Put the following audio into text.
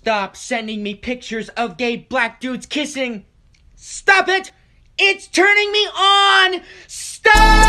Stop sending me pictures of gay black dudes kissing. Stop it! It's turning me on! Stop!